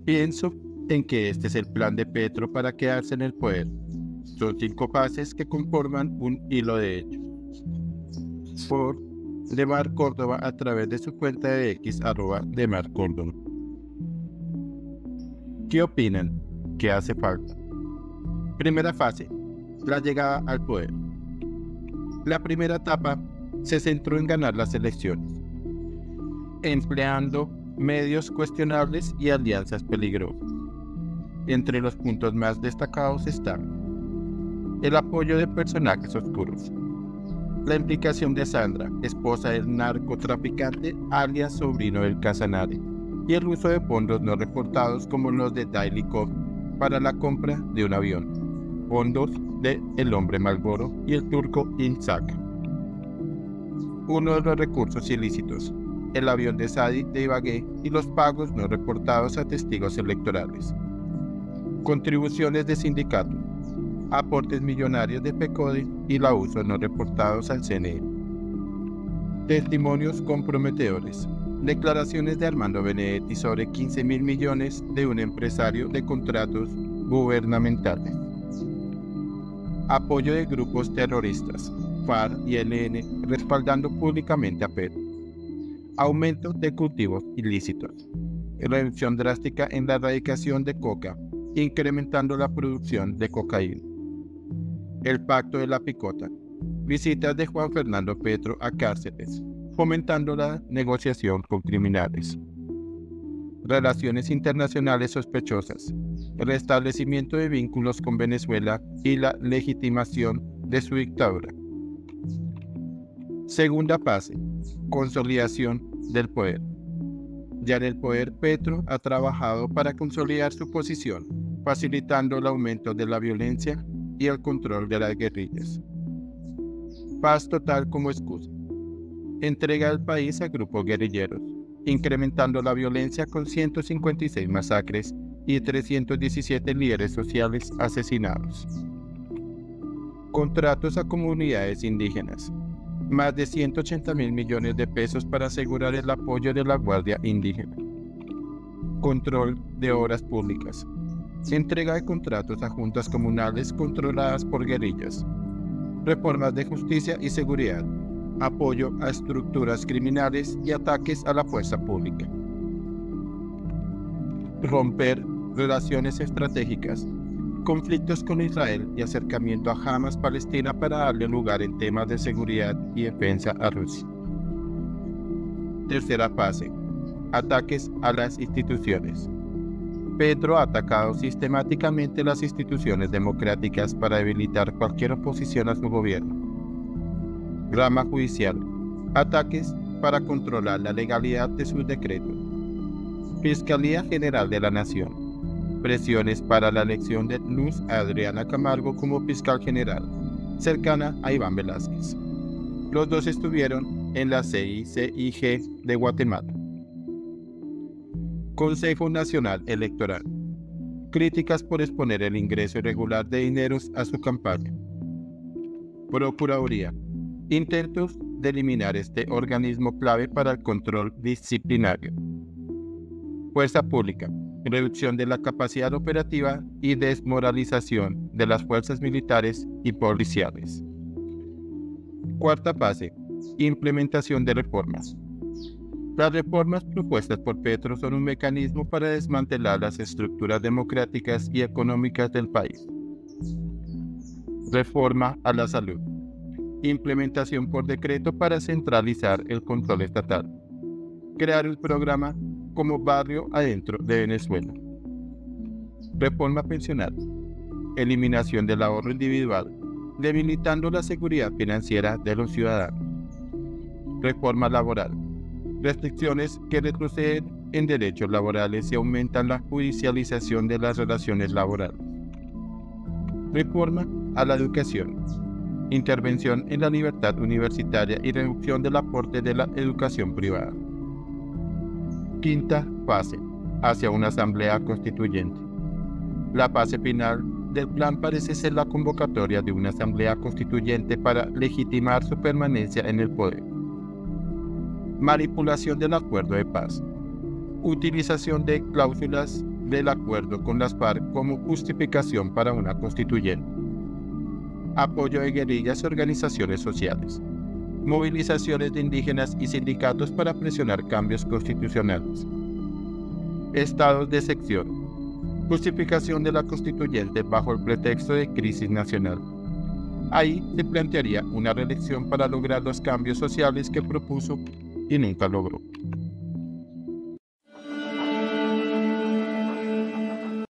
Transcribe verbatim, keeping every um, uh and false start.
Pienso en que este es el plan de Petro para quedarse en el poder. Son cinco fases que conforman un hilo de hechos. Por Demar Córdoba a través de su cuenta de X arroba Demar Córdoba. ¿Qué opinan? ¿Qué hace falta? Primera fase, la llegada al poder. La primera etapa se centró en ganar las elecciones, empleando medios cuestionables y alianzas peligrosas. Entre los puntos más destacados están el apoyo de personajes oscuros, la implicación de Sandra, esposa del narcotraficante alias sobrino del Casanare, y el uso de fondos no reportados como los de Daily Cop para la compra de un avión, fondos de El Hombre Malboro y el turco Insac. Uno de los recursos ilícitos, el avión de Sadi de Ibagué y los pagos no reportados a testigos electorales. Contribuciones de sindicatos, aportes millonarios de PECODE y la uso no reportados al C N E. Testimonios comprometedores. Declaraciones de Armando Benedetti sobre quince mil millones de un empresario de contratos gubernamentales. Apoyo de grupos terroristas, FARC y E L N, respaldando públicamente a Petro. Aumento de cultivos ilícitos. Reducción drástica en la erradicación de coca, incrementando la producción de cocaína. El pacto de la picota. Visitas de Juan Fernando Petro a cárceles, fomentando la negociación con criminales. Relaciones internacionales sospechosas. Restablecimiento de vínculos con Venezuela y la legitimación de su dictadura. Segunda fase. Consolidación del poder. Ya en el poder, Petro ha trabajado para consolidar su posición, facilitando el aumento de la violencia y el control de las guerrillas. Paz total como excusa. Entrega el país a grupos guerrilleros, incrementando la violencia con ciento cincuenta y seis masacres y trescientos diecisiete líderes sociales asesinados. Contratos a comunidades indígenas. Más de ciento ochenta mil millones de pesos para asegurar el apoyo de la Guardia Indígena. Control de obras públicas. Entrega de contratos a juntas comunales controladas por guerrillas. Reformas de justicia y seguridad. Apoyo a estructuras criminales y ataques a la fuerza pública. Romper relaciones estratégicas. Conflictos con Israel y acercamiento a Hamas Palestina para darle lugar en temas de seguridad y defensa a Rusia. Tercera fase. Ataques a las instituciones. Petro ha atacado sistemáticamente las instituciones democráticas para debilitar cualquier oposición a su gobierno. Rama judicial. Ataques para controlar la legalidad de sus decretos. Fiscalía General de la Nación. Presiones para la elección de Luz Adriana Camargo como fiscal general, cercana a Iván Velázquez. Los dos estuvieron en la C I C I G de Guatemala. Consejo Nacional Electoral. Críticas por exponer el ingreso irregular de dineros a su campaña. Procuraduría. Intentos de eliminar este organismo clave para el control disciplinario. Fuerza Pública. Reducción de la capacidad operativa y desmoralización de las fuerzas militares y policiales. Cuarta fase. Implementación de reformas. Las reformas propuestas por Petro son un mecanismo para desmantelar las estructuras democráticas y económicas del país. Reforma a la salud. Implementación por decreto para centralizar el control estatal. Crear un programa como barrio adentro de Venezuela. Reforma pensional. Eliminación del ahorro individual, debilitando la seguridad financiera de los ciudadanos. Reforma laboral. Restricciones que retroceden en derechos laborales y aumentan la judicialización de las relaciones laborales. Reforma a la educación. Intervención en la libertad universitaria y reducción del aporte de la educación privada. Quinta fase, hacia una asamblea constituyente. La fase final del plan parece ser la convocatoria de una asamblea constituyente para legitimar su permanencia en el poder. Manipulación del acuerdo de paz. Utilización de cláusulas del acuerdo con las FARC como justificación para una constituyente. Apoyo de guerrillas y organizaciones sociales. Movilizaciones de indígenas y sindicatos para presionar cambios constitucionales. Estados de excepción. Justificación de la constituyente bajo el pretexto de crisis nacional. Ahí se plantearía una reelección para lograr los cambios sociales que propuso y nunca logró.